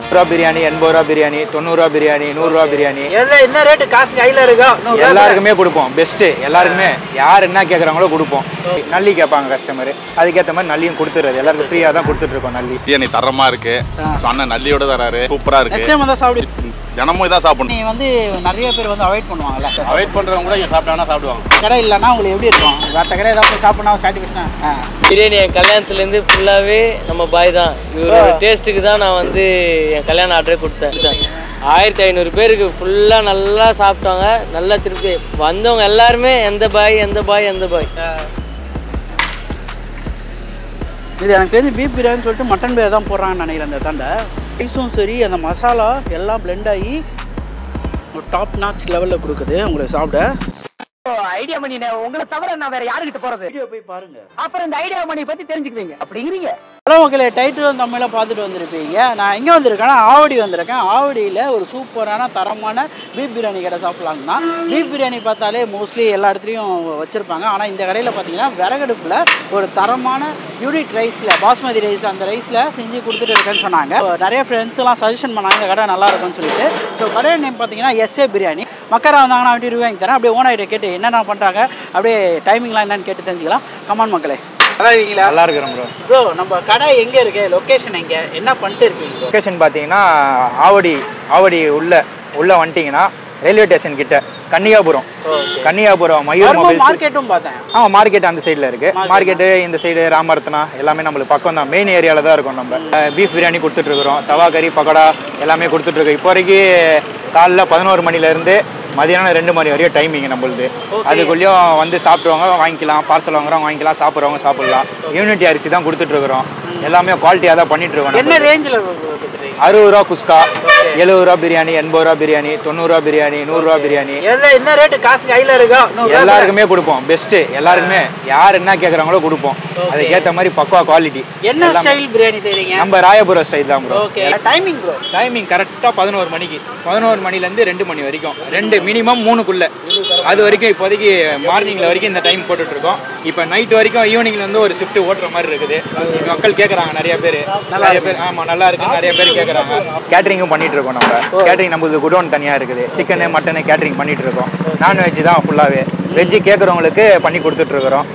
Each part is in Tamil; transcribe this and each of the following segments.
ரூபா பிரியாணி, 80 ரூபா பிரியாணி, 90 ரூபா பிரியாணி, 100 ரூபா பிரியாணி, என்ன ரேட்டு காசு கையில இருக்கா எல்லாருக்குமே கொடுப்போம். பெஸ்ட் எல்லாருக்குமே யார் என்ன கேட்குறாங்களோ கொடுப்போம். நல்லி கேட்பாங்க கஸ்டமர், அதுக்கேற்ற மாதிரி நல்லியும் கொடுத்துறது. எல்லாருக்கும் ஃப்ரீயாக தான் கொடுத்துட்டு இருக்கோம். நல்லி பிரியாணி தரமா இருக்கு. அண்ணன் நல்லியோட தராரு, சூப்பரா இருக்கு. தினமும் இதான் சாப்பிடணும். நீ வந்து நிறைய பேர் வந்து அவாய்ட் பண்ணுவாங்கல்ல, அவாய்ட் பண்றவங்க கூட இங்க சாப்பிட்டாங்கன்னா சாப்பிடுவாங்க. கடை இல்லைன்னா உங்களுக்கு எப்படி இருக்கும்? வேற கடை ஏதாவது சாப்பிடணும் சாட்டிஸ்ஃபேக்ஷனா? பிரியாணி என் கல்யாணத்துலேருந்து ஃபுல்லாகவே நம்ம பாய் தான். இவரோட டேஸ்ட்டுக்கு தான் நான் வந்து என் கல்யாண ஆர்டரே கொடுத்தேன். 1500 பேருக்கு ஃபுல்லாக நல்லா சாப்பிட்டாங்க, நல்லா திருப்தி. வந்தவங்க எல்லாருமே எந்த பாய் எந்த பாய் எந்த பாய். இது எனக்கு தெரிஞ்சு பீஃப் பிரியாணின்னு சொல்லிட்டு மட்டன் பிரியாணி தான் போடுறாங்கன்னு நினைக்கிறேன். அந்த தாண்டை ரைஸும் சரி, அந்த மசாலா எல்லாம் பிளெண்ட் ஆகி ஒரு டாப் நாச் லெவலில் கொடுக்குது உங்களுக்கு சாப்பிட. ஐடியா மணி உங்களை தவிர நான் வேற யாருக்கிட்ட போறது? வீடியோ போய் பாருங்க, அப்புறம் இந்த ஐடியா மணி பத்தி தெரிஞ்சுக்குவீங்க. அப்படிங்கிறீங்க. ஹலோ மக்களே, டைட்டில் தமிழில் பார்த்துட்டு வந்திருப்பீங்க. நான் எங்கே வந்திருக்கேன்னா ஆவடி வந்திருக்கேன். ஆவடியில் ஒரு சூப்பரான தரமான பீஃப் பிரியாணி கடை சாப்பிட்லாங்கன்னா, பீஃப் பிரியாணி பார்த்தாலே மோஸ்ட்லி எல்லா இடத்துலையும் வச்சுருப்பாங்க. ஆனால் இந்த கடையில் பார்த்தீங்கன்னா விறகடுப்பில் ஒரு தரமான யூனிட் ரைஸில், பாஸ்மதி ரைஸ், அந்த ரைஸில் செஞ்சு கொடுத்துட்டு இருக்கேன்னு சொன்னாங்க. நிறைய ஃப்ரெண்ட்ஸ்லாம் சஜஷன் பண்ணாங்க இந்த கடை நல்லா இருக்குன்னு சொல்லிட்டு. ஸோ கடை நேம் பார்த்தீங்கன்னா SA பிரியாணி. மக்கரா வந்தாங்கன்னா 20 ரூபாய்க்கு தரேன். அப்படியே ஓனாகிட்ட கேட்டு என்னென்ன பண்ணுறாங்க, அப்படியே டைமிங்லாம் என்னென்னு கேட்டு தெரிஞ்சுக்கலாம். கமான் மக்களே, நல்லா இருக்கீங்களா? நல்லா இருக்கிறோம் ப்ரோ. ப்ரோ, நம்ம கடை எங்கே இருக்கு? லொக்கேஷன் எங்கே? என்ன பண்ணிட்டு இருக்கீங்க? லொக்கேஷன் பார்த்தீங்கன்னா ஆவடி உள்ள வந்துட்டீங்கன்னா ரயில்வே ஸ்டேஷன் கிட்ட கன்னியாபுரம் மயூர் மொபைல் மார்க்கெட்டும் பார்த்தேன். ஆமாம், மார்க்கெட் அந்த சைடில் இருக்குது. மார்க்கெட்டு இந்த சைடு ராமரத்னா எல்லாமே நம்மளுக்கு பக்கம் தான். மெயின் ஏரியாவில் தான் இருக்கும். நம்ம பீஃப் பிரியாணி கொடுத்துட்ருக்குறோம், தவா கறி, பக்கோடா எல்லாமே கொடுத்துட்ருக்கோம். இப்போ வரைக்கும் காலைல 11 மணிலேருந்து மதியானம் 2 மணி வரையும் டைமிங் நம்மளுது. அதுக்குள்ளேயும் வந்து சாப்பிடுவாங்க, வாங்கிக்கலாம். பார்சல் வாங்குறவங்க வாங்கிக்கலாம், சாப்பிட்றவங்க சாப்பிடலாம். யூனிட்டி அரிசி தான் கொடுத்துட்ருக்குறோம். எல்லாமே குவாலிட்டியாக தான் பண்ணிட்டு இருக்கோம். என்ன ரேஞ்சில்? 60 ரூபா குஸ்கா, 70 ரூபா பிரியாணி, 80 ரூபா பிரியாணி, 90 ரூபா பிரியாணி, 100 ரூபா பிரியாணி, என்ன ரேட்டு காசு கையில இருக்கா? எல்லாருக்குமே கொடுப்போம். பெஸ்ட் எல்லாருக்குமே யார் என்ன கேட்குறாங்களோ கொடுப்போம். அதுக்கேற்ற மாதிரி பக்கா குவாலிட்டி. என்ன ஸ்டைல் பிரியாணி செய்றீங்க? நம்ம ராயபுரம் ஸ்டைல் தான் ப்ரோ. Timing bro? டைமிங் கரெக்டாக 11 மணிக்கு, 11 மணிலேருந்து 2 மணி வரைக்கும், 2 மினிமம் 3க்குள்ள. அது வரைக்கும் இப்போதைக்கு மார்னிங்கில் வரைக்கும் இந்த டைம் போட்டுட்ருக்கோம். இப்போ நைட் வரைக்கும் ஈவினிங்ல வந்து ஒரு ஷிஃப்ட் ஓட்டுற மாதிரி இருக்குது. மக்கள் கேட்குறாங்க நிறைய பேர். ஆமாம், நல்லா இருக்கு, நிறைய பேர் கேட்குறாங்க. கேட்டரிங்கும் பண்ணிட்டு இருக்கோம். நம்ம கேட்டரிங் நம்மளுக்கு குடோன் தனியாக இருக்குது. சிக்கனு மட்டனு கேட்டரிங் பண்ணிட்டு இருக்கோம். நான்வெஜ் தான் ஃபுல்லாகவே. வெஜ்ஜு கேட்குறவங்களுக்கு பண்ணி கொடுத்துட்ருக்குறோம்.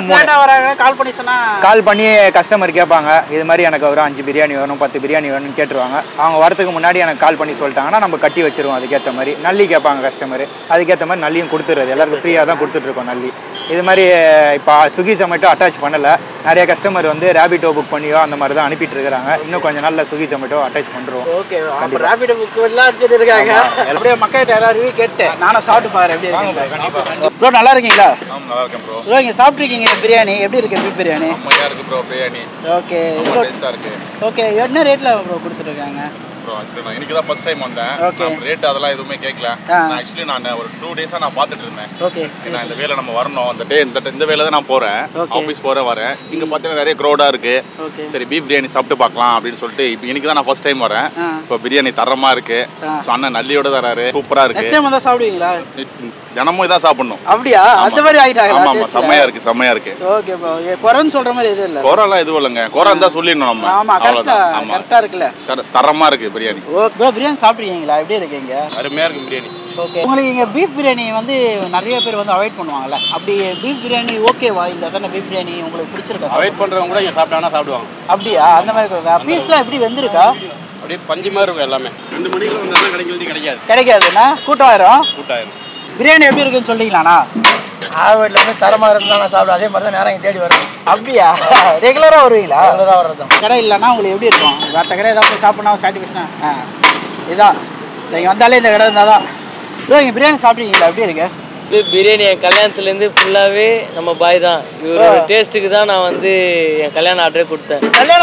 கால் பண்ணி கஸ்டமர் கேட்பாங்க, இது மாதிரி எனக்கு ஒரு 5 பிரியாணி வேணும், 10 பிரியாணி வேணும்னு கேட்டுருவாங்க. அவங்க வரதுக்கு முன்னாடி எனக்கு கால் பண்ணி சொல்லிட்டாங்கன்னா நம்ம கட்டி வச்சிருவோம். அதுக்கேற்ற மாதிரி நல்லி கேட்பாங்க கஸ்டமர், அதுக்கேற்ற மாதிரி நல்லியும் கொடுத்துறது. எல்லாருக்கும் ஃப்ரீயாக தான் கொடுத்துட்ருக்கோம் நல்லி. இது மாதிரி இப்போ ஸ்விக்கி ஜொமேட்டோ அட்டாச் பண்ணலை. நிறைய கஸ்டமர் வந்து ரேபிட்டோ புக் பண்ணியோ அந்த மாதிரி தான் அனுப்பிட்டு இருக்கிறாங்க. இன்னும் கொஞ்சம் நாள்ல ஸ்விக்கி ஜொமேட்டோ அட்டாச் பண்ணுறோம். ஓகே, ரேபிட்டோ புக் எல்லாம் அடிச்சிட்டு இருக்காங்க. அப்படியே மக்கள்கிட்ட எல்லாரும் கேட்டு நானும் சாப்பிட்டு பாரு. எப்படி இருக்கு ப்ரோ? நல்லா இருக்கீங்களா? நல்லா இருக்கேன் ப்ரோ. ப்ரோ, இங்கே சாப்பிட்ருக்கீங்க பிரியாணி, எப்படி இருக்கு பீஃப் பிரியாணி? செம்மையா இருக்கு ப்ரோ பிரியாணி. ஓகே, டேஸ்டா இருக்கு. ஓகே, என்ன ரேட்ல ப்ரோ கொடுத்துருக்காங்க? ப்ரோ நான் இன்னைக்கு தான் ஃபர்ஸ்ட் டைம் வந்தேன். நான் ரேட் அதெல்லாம் எதுவுமே கேட்கல. ஆக்சுவலி நான் ஒரு 2 டேஸா நான் பார்த்துட்டு இருந்தேன். ஓகே, நான் இந்த வேலை நம்ம வரணும், இந்த வேலை தான் நான் போறேன். ஆஃபீஸ் வரேன். இங்க பார்த்தீங்கன்னா நிறைய க்ரௌடா இருக்கு. சரி பீஃப் பிரியாணி சாப்பிட்டு பார்க்கலாம் அப்படின்னு சொல்லிட்டு இப்போ இன்னைக்கு தான் நான் ஃபர்ஸ்ட் டைம் வரேன். இப்போ பிரியாணி தரமா இருக்கு. ஸோ அண்ணன் நல்லியோட தராரு, சூப்பரா இருக்கு. நெக்ஸ்ட் டைம் வந்தா சாப்பிடுவீங்களா? தினமும் இதான் சாப்பிடணும். அப்படியா? அந்த மாதிரி ஆயிட்டாங்க. ஆமா, செம்மையா இருக்கு. ஓகே ப்ரோ, குறைன்னு சொல்ற மாதிரி எதுவும் இல்ல. குறைலாம் எதுவும் இல்லைங்க. குறை இருந்தா சொல்லிடணும் நம்ம. ஆமா, கரெக்டா இருக்குல்ல. தரமா இருக்கு பிரியாணி. ஓகே, பிரியாணி சாப்பிட்ருக்கீங்களா? எப்படி இருக்கீங்க? அருமையா இருக்கு பிரியாணி. ஓகே, உங்களுக்கு இங்கே பீஃப் பிரியாணி வந்து நிறைய பேர் வந்து அவாய்ட் பண்ணுவாங்கல்ல, அப்படி பீஃப் பிரியாணி ஓகேவா? இந்த தானே பீஃப் பிரியாணி உங்களுக்கு பிடிச்சிருக்கா? அவாய்ட் பண்றவங்க கூட இங்கே சாப்பிட்டாங்கன்னா சாப்பிடுவாங்க. அப்படியா? அந்த மாதிரி பீஸ்லாம் எப்படி வெந்திருக்கா? அப்படியே பஞ்சு மாதிரி இருக்கும் எல்லாமே. 2 மணிக்குள்ள வந்தாலும் கிடைக்காதுண்ணா, கூட்டாயிரும். பிரியாணி எப்படி இருக்குன்னு சொல்லிக்கலாண்ணா? ஆவடியில் வந்து தரமாக இருந்தால் நான் சாப்பிடும். அதே மாதிரி தான் நேரம் தேடி வரும். அப்படியா? ரெகுலராக வருவீங்களா? ரெகுலராக வர்றது தான். கடை இல்லைன்னா உங்களுக்கு எப்படி இருக்கும்? வேறு கடை ஏதாவது சாப்பிட்ணும் சாட்டிஸ்ஃபேக்ஷனா? இதான் நீங்கள் வந்தாலே இந்த கடை இருந்தால் தான். ப்ரோ, இங்கே பிரியாணி சாப்பிட்ருக்கீங்களா? எப்படி இருக்கு? பிரியாணி என் கல்யாணத்துலேருந்து ஃபுல்லாகவே நம்ம பாய் தான். இவரோட டேஸ்ட்டுக்கு தான் நான் வந்து என் கல்யாண ஆர்டரே கொடுத்தேன். கல்யாண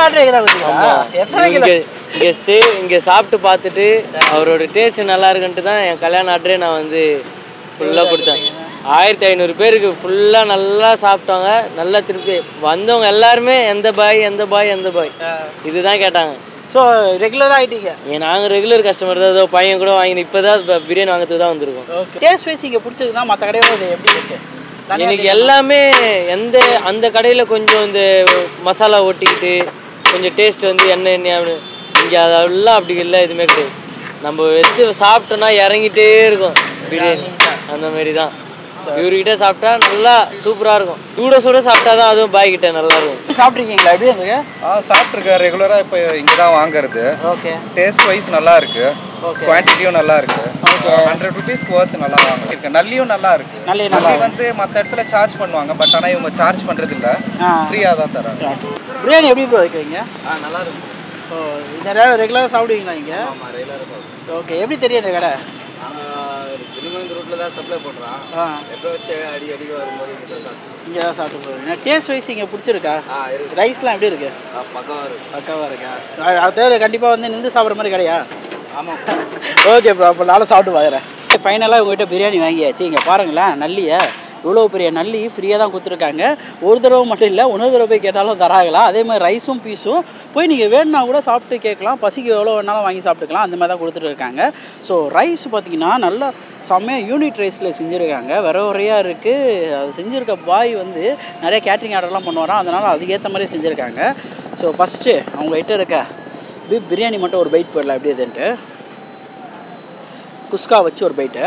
ஆர்டர் இங்கே சாப்பிட்டு பார்த்துட்டு அவரோட டேஸ்ட் நல்லா இருக்குன்ட்டு தான் என் கல்யாண ஆர்டரே நான் வந்து ஃபுல்லாக கொடுத்தேன். 1500 பேருக்கு ஃபுல்லாக நல்லா சாப்பிட்டாங்க, நல்லா திருப்தி. வந்தவங்க எல்லாருமே எந்த பாய் இதுதான் கேட்டாங்க. ஸோ ரெகுலராக ஆகிட்டீங்க? நாங்கள் ரெகுலர் கஸ்டமர் தான். ஏதோ பையன் கூட வாங்கி இப்போ தான் பிரியாணி வாங்கிறதுக்கு தான் வந்திருக்கோம். டேஸ்ட் வைஸ் இங்கே பிடிச்சதுன்னா மற்ற கடையோட எப்படி இருக்கு? எனக்கு எல்லாமே அந்த கடையில் கொஞ்சம் இந்த மசாலா ஒட்டிக்கிட்டு கொஞ்சம் டேஸ்ட் வந்து எண்ணெய் இங்கே அதெல்லாம் அப்படி இல்லை, எதுவுமே கிடையாது. நம்ம எடுத்து சாப்பிட்டோன்னா இறங்கிட்டே இருக்கும் பிரியாணி, அந்த மாதிரி தான். இவர்கிட்ட சாப்பிட்டா நல்லா சூப்பராக இருக்கும். சுட சாப்பிட்டா தான் அதுவும் பாய் கிட்ட நல்லா இருக்கும். சாப்பிட்ருக்கீங்களா? எப்படி இருந்துங்க? சாப்பிட்ருக்கேன். ரெகுலராக இப்போ இங்கே தான் வாங்குறது. ஓகே. டேஸ்ட் வைஸ் நல்லா இருக்கு, குவான்டிட்டியும் நல்லா இருக்கு. 100 ருபீஸ்க்கு ஒர்த்து நல்லா வாங்கிருக்கு. நல்லியும் நல்லா இருக்கு. நல்லி வந்து மற்ற இடத்துல சார்ஜ் பண்ணுவாங்க, பட் ஆனால் இவங்க சார்ஜ் பண்ணுறது இல்லை, ஃப்ரீயாக தான் தராங்க. பிரியாணி எப்படி ப்ரோ வைக்கிறீங்க? நல்லா இருக்கும். ஓ, இந்த ரெகுலராக சாப்பிடுவீங்களா இங்கே? ஆமாம், ரெகுலராக சாப்பிடுவோம். ஓகே. எப்படி தெரியும் இந்த கடை? இந்த ரூட்டில் தான் சப்ளை பண்ணுறான். எப்போ வச்சு அடிக்கடி வரும்போது இங்கே தான் சாப்பிட்டு போகிறீங்க. டேஸ்ட் வைஸ் இங்கே பிடிச்சிருக்கா? ரைஸ்லாம் எப்படி இருக்கு? பக்காவாக இருக்கா? அது கண்டிப்பாக வந்து நின்று சாப்பிட்ற மாதிரி கிடையா? ஆமாம். ஓகே ப்ரோ, அப்போ நானும் சாப்பிட்டு பார்க்குறேன். ஃபைனலாக உங்கள்கிட்ட பிரியாணி வாங்கியாச்சு. இங்கே பாருங்களேன், நல்லியை இவ்வளோ பெரிய நல்லி ஃப்ரீயாக தான் கொடுத்துருக்காங்க. ஒரு தடவை மட்டும் இல்லை, இன்னொரு தடவை போய் கேட்டாலும் தராங்களா. அதே மாதிரி ரைஸும் பீஸும் போய் நீங்கள் வேணுன்னா கூட சாப்பிட்டு கேட்கலாம், பசிக்கு எவ்வளோ வேணாலும் வாங்கி சாப்பிட்டுக்கலாம், அந்த மாதிரி தான் கொடுத்துட்டு இருக்காங்க. ஸோ ரைஸ் பார்த்திங்கன்னா நல்லா செம்மையாக யூனிட் ரைஸில் செஞ்சுருக்காங்க, வரையாக இருக்குது. அது செஞ்சுருக்க பாய் வந்து நிறைய கேட்ரிங் ஆர்டர்லாம் பண்ணுவாராம், அதனால் அதுக்கேற்ற மாதிரி செஞ்சுருக்காங்க. ஸோ ஃபஸ்ட்டு அவங்ககிட்ட இருக்க பீஃப் பிரியாணி மட்டும் ஒரு பைட் போடலாம் எப்படி இதுன்ட்டு. குஸ்கா வச்சு ஒரு பைட்டு.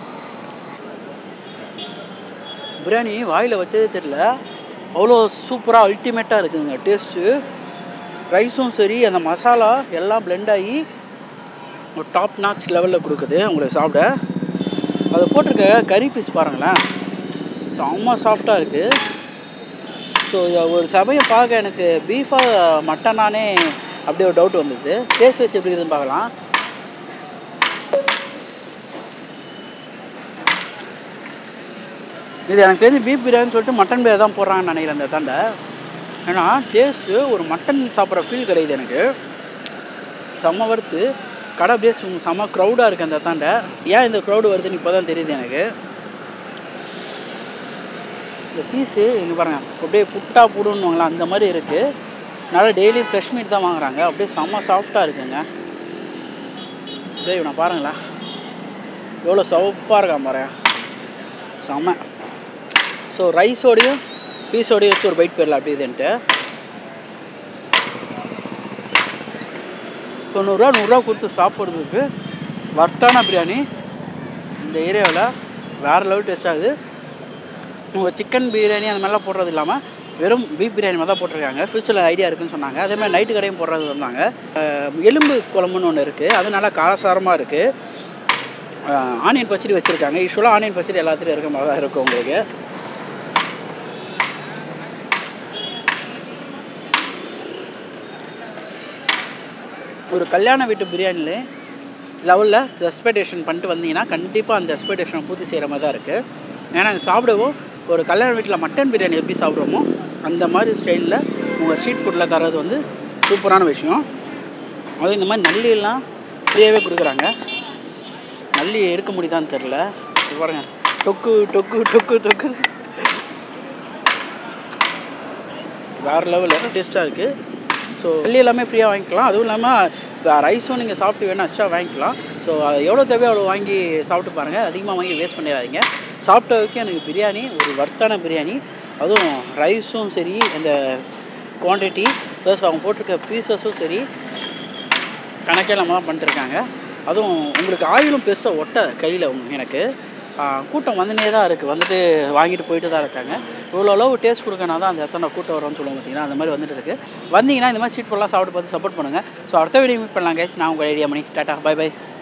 பிரியாணி வாயில் வச்சதே தெரியல, அவ்வளோ சூப்பராக அல்டிமேட்டாக இருக்குதுங்க டேஸ்ட்டு. ரைஸும் சரி, அந்த மசாலா எல்லாம் பிளெண்ட் ஆகி ஒரு டாப் நாச் லெவலில் கொடுக்குது உங்களுக்கு சாப்பிட. அது போட்டிருக்க கறி பீஸ் பாருங்களேன், செம்ம சாஃப்டாக இருக்குது. ஸோ ஒரு சமயம் பார்க்க எனக்கு பீஃபாக மட்டனானே அப்படியே ஒரு டவுட் வந்தது. டேஸ்ட் வைஸ் எப்படி இருக்குதுன்னு பார்க்கலாம். இது எனக்கு தெரிஞ்சு பீஃப் பிரியாணின்னு சொல்லிட்டு மட்டன் பிரியாணி தான் போடுறாங்கன்னு நினைக்கிறேன் அந்த தாண்டை. ஏன்னா டேஸ்ட்டு ஒரு மட்டன் சாப்பிட்ற ஃபீல் கிடையாது எனக்கு. செம்ம வறுத்து கடை அப்படியே செம்ம க்ரௌடாக இருக்குது அந்த தாண்டை. ஏன் இந்த க்ரௌடு வருதுன்னு இப்போ தான் தெரியுது எனக்கு. இந்த பீஸு இங்கே பாருங்கள், அப்படியே புட்டா புடுன்னுவாங்களா அந்த மாதிரி இருக்குது. நல்லா டெய்லி ஃப்ரெஷ் மீட் தான் வாங்குறாங்க, அப்படியே செம்ம சாஃப்டாக இருக்குங்க. அப்படியே இவனை பாருங்களேன், எவ்வளோ சவப்பாக இருக்கான் பாரு, செம்ம. ஸோ ரைஸோடையும் பீஸோடையும் வச்சு ஒரு பைட் போயிடலாம் அப்படி இதுன்ட்டு. 90 ரூபா கொடுத்து சாப்பிட்றதுக்கு வர்த்தான பிரியாணி இந்த ஏரியாவில் வேறு லெவல் டேஸ்ட் ஆகுது. உங்கள் சிக்கன் பிரியாணி அந்த மாதிரிலாம் போடுறது இல்லாமல் வெறும் பீஃப் பிரியாணி மாதிரி தான் போட்டிருக்காங்க. ஃபியூச்சரில் ஐடியா இருக்குதுன்னு சொன்னாங்க. அதேமாதிரி நைட்டு கடையும் போடுறது சொன்னாங்க. எலும்பு குழம்புன்னு ஒன்று இருக்குது, அது நல்லா காரசாரமாக இருக்குது. ஆனியன் பச்சடி வச்சுருக்காங்க. யூஸ்வலாக ஆனியன் பச்சடி எல்லாத்துலேயும் இருக்க மாதிரி தான் இருக்கும் உங்களுக்கு. ஒரு கல்யாண வீட்டு பிரியாணியில் லெவலில் எக்ஸ்பெக்டேஷன் பண்ணிட்டு வந்தீங்கன்னா கண்டிப்பாக அந்த எக்ஸ்பெக்டேஷனை பூர்த்தி செய்கிற மாதிரி தான் இருக்குது. ஏன்னா சாப்பிடவும் ஒரு கல்யாண வீட்டில் மட்டன் பிரியாணி எப்படி சாப்பிடுவோமோ அந்த மாதிரி ஸ்டைலில் உங்கள் ஸ்ட்ரீட் ஃபுட்டில் தரது வந்து சூப்பரான விஷயம். அதுவும் இந்த மாதிரி நல்லியெல்லாம் ஃப்ரீயாகவே கொடுக்குறாங்க. நல்லி எடுக்க முடியுதான்னு தெரில, பாருங்கள், டொக்கு டொக்கு டொக்கு டொக்கு வேறு லெவலில் டேஸ்ட்டாக இருக்குது. ஸோ நல்லி எல்லாமே ஃப்ரீயாக வாங்கிக்கலாம். அதுவும் இல்லாமல் ரைஸும் நீங்கள் சாப்பிட்டு வேணால் எக்ஸ்ட்ரா வாங்கிக்கலாம். ஸோ அது எவ்வளோ தேவையோ அவ்வளோ வாங்கி சாப்பிட்டு பாருங்கள், அதிகமாக வாங்கி வேஸ்ட் பண்ணிடாதீங்க. சாப்பிட்ட வரைக்கும் எனக்கு பிரியாணி ஒரு வர்த்தான பிரியாணி, அதுவும் ரைஸும் சரி, அந்த குவான்டிட்டி ப்ளஸ் அவங்க போட்டிருக்க பீசஸும் சரி கணக்கே இல்லாமல் தான் பண்ணிட்டுருக்காங்க. அதுவும் உங்களுக்கு ஆயிலும் பெருசாக ஒட்ட கையில் எனக்கு கூட்டம் வந்துனே தான் இருக்குது, வந்துட்டு வாங்கிட்டு போயிட்டு தான் இருக்காங்க. இவ்வளோ அளவு டேஸ்ட் கொடுக்கனா தான் அந்த இடத்துல கூட்டம் வரும்னு சொல்லுவோம் பார்த்தீங்கன்னா, அந்த மாதிரி வந்துட்டு இருக்குது. வந்தீங்கன்னா இந்த மாதிரி ஸ்ட்ரீட் ஃபுல்லாக சாப்பிட்டு பார்த்து சப்போர்ட் பண்ணுங்கள். ஸோ அடுத்த வீடியோ மீட் பண்ணலாம் கைஸ். நான் உங்கள் ஐடியா பண்ணி டாட்டா பை பை.